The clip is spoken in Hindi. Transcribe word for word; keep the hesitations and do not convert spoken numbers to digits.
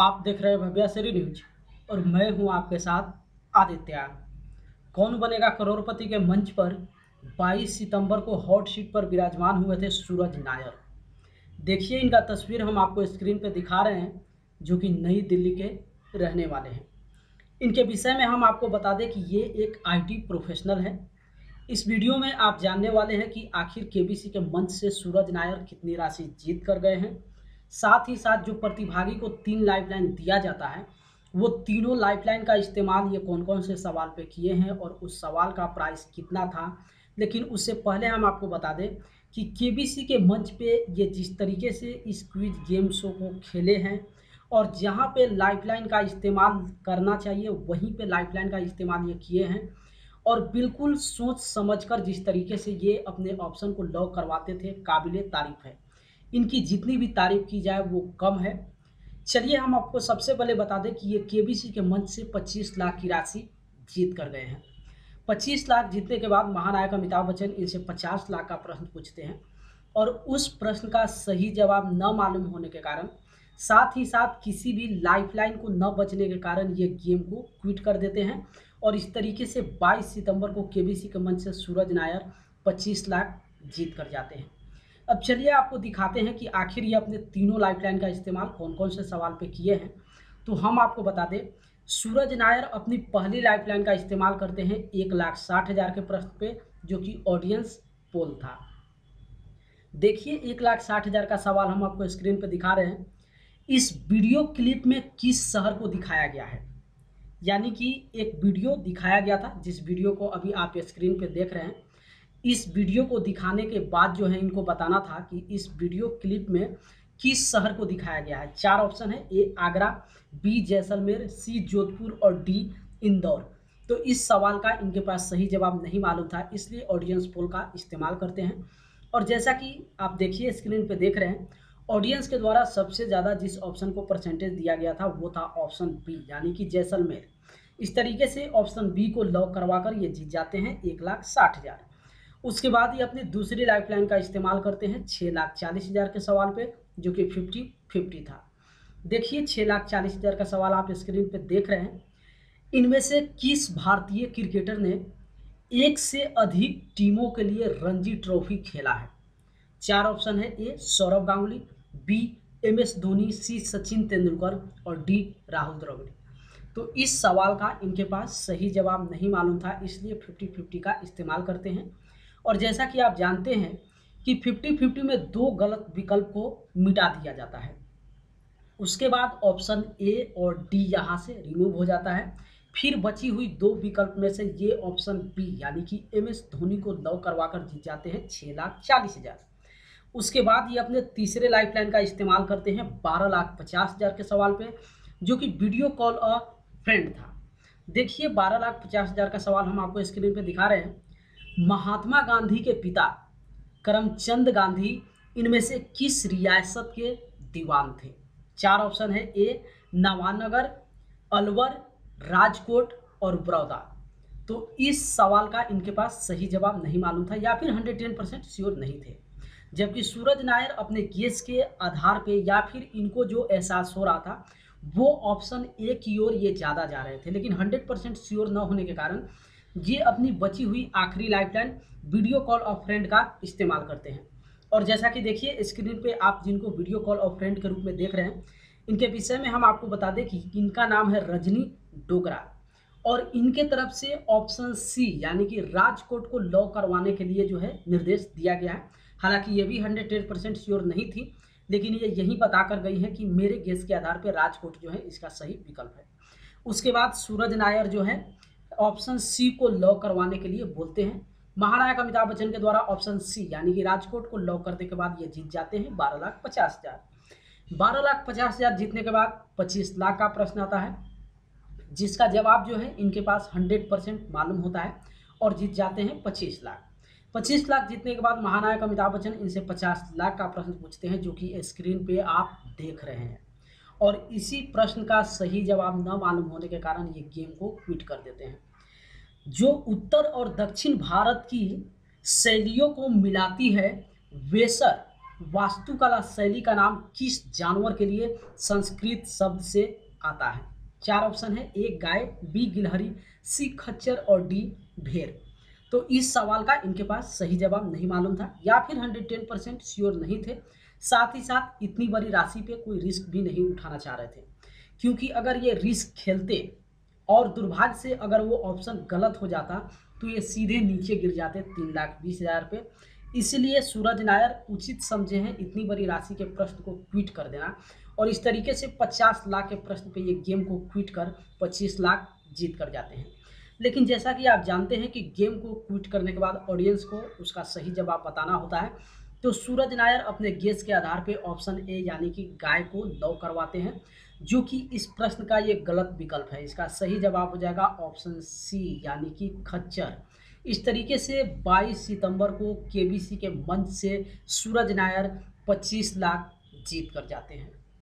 आप देख रहे हैं भव्याश्री न्यूज और मैं हूं आपके साथ आदित्य। कौन बनेगा करोड़पति के मंच पर बाईस सितंबर को हॉट सीट पर विराजमान हुए थे सूरज नायर। देखिए इनका तस्वीर हम आपको स्क्रीन पे दिखा रहे हैं, जो कि नई दिल्ली के रहने वाले हैं। इनके विषय में हम आपको बता दें कि ये एक आईटी प्रोफेशनल है। इस वीडियो में आप जानने वाले हैं कि आखिर केबीसी के मंच से सूरज नायर कितनी राशि जीत कर गए हैं। साथ ही साथ जो प्रतिभागी को तीन लाइफलाइन दिया जाता है, वो तीनों लाइफलाइन का इस्तेमाल ये कौन कौन से सवाल पे किए हैं और उस सवाल का प्राइस कितना था। लेकिन उससे पहले हम आपको बता दें कि केबीसी के मंच पे ये जिस तरीके से इस क्विज गेम शो को खेले हैं और जहाँ पे लाइफलाइन का इस्तेमाल करना चाहिए वहीं पे लाइफलाइन का इस्तेमाल ये किए हैं और बिल्कुल सोच समझकर जिस तरीके से ये अपने ऑप्शन को लॉक करवाते थे, काबिले तारीफ है। इनकी जितनी भी तारीफ की जाए वो कम है। चलिए हम आपको सबसे पहले बता दें कि ये केबीसी के मंच से पच्चीस लाख की राशि जीत कर गए हैं। पच्चीस लाख जीतने के बाद महानायक अमिताभ बच्चन इनसे पचास लाख का प्रश्न पूछते हैं और उस प्रश्न का सही जवाब न मालूम होने के कारण, साथ ही साथ किसी भी लाइफलाइन को न बचने के कारण ये गेम को क्विट कर देते हैं और इस तरीके से बाईस सितंबर को केबीसी के मंच से सूरज नायर पच्चीस लाख जीत कर जाते हैं। अब चलिए आपको दिखाते हैं कि आखिर ये अपने तीनों लाइफलाइन का इस्तेमाल कौन कौन से सवाल पे किए हैं। तो हम आपको बता दें, सूरज नायर अपनी पहली लाइफलाइन का इस्तेमाल करते हैं एक लाख साठ हज़ार के प्रश्न पे, जो कि ऑडियंस पोल था। देखिए एक लाख साठ हज़ार का सवाल हम आपको स्क्रीन पे दिखा रहे हैं। इस वीडियो क्लिप में किस शहर को दिखाया गया है, यानी कि एक वीडियो दिखाया गया था जिस वीडियो को अभी आप स्क्रीन पे देख रहे हैं। इस वीडियो को दिखाने के बाद जो है इनको बताना था कि इस वीडियो क्लिप में किस शहर को दिखाया गया है। चार ऑप्शन है, A Agra, B Jaisalmer, C Jodhpur और डी इंदौर। तो इस सवाल का इनके पास सही जवाब नहीं मालूम था, इसलिए ऑडियंस पोल का इस्तेमाल करते हैं। और जैसा कि आप देखिए स्क्रीन पे देख रहे हैं, ऑडियंस के द्वारा सबसे ज़्यादा जिस ऑप्शन को परसेंटेज दिया गया था वो था ऑप्शन बी, यानी कि जैसलमेर। इस तरीके से ऑप्शन बी को लॉक करवाकर ये जीत जाते हैं एक लाख साठ हज़ार। उसके बाद ये अपनी दूसरी लाइफलाइन का इस्तेमाल करते हैं छः लाख चालीस हज़ार के सवाल पे, जो कि फिफ्टी फिफ्टी था। देखिए छः लाख चालीस हज़ार का सवाल आप स्क्रीन पे देख रहे हैं। इनमें से किस भारतीय क्रिकेटर ने एक से अधिक टीमों के लिए रणजी ट्रॉफी खेला है। चार ऑप्शन है, A Sourav Ganguly, B M S Dhoni, C Sachin Tendulkar और डी राहुल द्रविड़। तो इस सवाल का इनके पास सही जवाब नहीं मालूम था, इसलिए फिफ्टी फिफ्टी का इस्तेमाल करते हैं। और जैसा कि आप जानते हैं कि फिफ्टी फिफ्टी में दो गलत विकल्प को मिटा दिया जाता है, उसके बाद ऑप्शन ए और डी यहाँ से रिमूव हो जाता है। फिर बची हुई दो विकल्प में से ये ऑप्शन बी यानी कि एम एस धोनी को लॉक करवाकर जीत जाते हैं छः लाख चालीस हज़ार। उसके बाद ये अपने तीसरे लाइफलाइन का इस्तेमाल करते हैं बारह लाख पचास हज़ार के सवाल पे, जो कि वीडियो कॉल अ फ्रेंड था। देखिए बारह लाख पचास हज़ार का सवाल हम आपको स्क्रीन पे दिखा रहे हैं। महात्मा गांधी के पिता करमचंद गांधी इनमें से किस रियासत के दीवान थे। चार ऑप्शन है, ए नवानगर, अलवर, राजकोट और बड़ौदा। तो इस सवाल का इनके पास सही जवाब नहीं मालूम था या फिर हंड्रेड टेन परसेंट श्योर नहीं थे। जबकि सूरज नायर अपने गेस के आधार पे या फिर इनको जो एहसास हो रहा था वो ऑप्शन ए की ओर ये ज़्यादा जा रहे थे, लेकिन हंड्रेड परसेंट श्योर न होने के कारण ये अपनी बची हुई आखिरी lifeline video call of friend का इस्तेमाल करते हैं। और जैसा कि देखिए स्क्रीन पे आप जिनको वीडियो कॉल ऑफ फ्रेंड के रूप में देख रहे हैं, इनके विषय में हम आपको बता दें कि इनका नाम है रजनी डोगरा और इनके तरफ से ऑप्शन सी यानी कि राजकोट को लॉक करवाने के लिए जो है निर्देश दिया गया है। हालांकि ये भी हंड्रेड टेन परसेंट श्योर नहीं थी, लेकिन ये यही बता कर गई है कि मेरे गेस के आधार पर राजकोट जो है इसका सही विकल्प है। उसके बाद सूरज नायर जो है ऑप्शन सी को लॉक करवाने के लिए बोलते हैं। महानायक अमिताभ बच्चन के द्वारा ऑप्शन सी यानी कि राजकोट को लॉक करने के बाद ये जीत जाते हैं बारह लाख पचास हज़ार। बारह लाख पचास हज़ार जीतने के बाद पच्चीस लाख का प्रश्न आता है, जिसका जवाब जो है इनके पास हंड्रेड परसेंट मालूम होता है और जीत जाते हैं पच्चीस लाख। पच्चीस लाख जीतने के बाद महानायक अमिताभ बच्चन इनसे पचास लाख का प्रश्न पूछते हैं, जो कि स्क्रीन पे आप देख रहे हैं। और इसी प्रश्न का सही जवाब न मालूम होने के कारण ये गेम को क्विट कर देते हैं। जो उत्तर और दक्षिण भारत की शैलियों को मिलाती है वेसर वास्तुकला शैली का नाम किस जानवर के लिए संस्कृत शब्द से आता है? चार ऑप्शन है, ए गाय, बी गिलहरी, सी खच्चर और डी भेड़। तो इस सवाल का इनके पास सही जवाब नहीं मालूम था या फिर हंड्रेड टेन परसेंट श्योर नहीं थे। साथ ही साथ इतनी बड़ी राशि पे कोई रिस्क भी नहीं उठाना चाह रहे थे, क्योंकि अगर ये रिस्क खेलते और दुर्भाग्य से अगर वो ऑप्शन गलत हो जाता तो ये सीधे नीचे गिर जाते तीन लाख बीस हजार पे। इसलिए सूरज नायर उचित समझे हैं इतनी बड़ी राशि के प्रश्न को क्विट कर देना, और इस तरीके से पचास लाख के प्रश्न पे ये गेम को क्विट कर पच्चीस लाख जीत कर जाते हैं। लेकिन जैसा कि आप जानते हैं कि गेम को क्विट करने के बाद ऑडियंस को उसका सही जवाब बताना होता है, तो सूरज नायर अपने गेस के आधार पे ऑप्शन ए यानी कि गाय को लॉक करवाते हैं, जो कि इस प्रश्न का ये गलत विकल्प है। इसका सही जवाब हो जाएगा ऑप्शन सी यानी कि खच्चर। इस तरीके से बाईस सितंबर को केबीसी के मंच से सूरज नायर पच्चीस लाख जीत कर जाते हैं।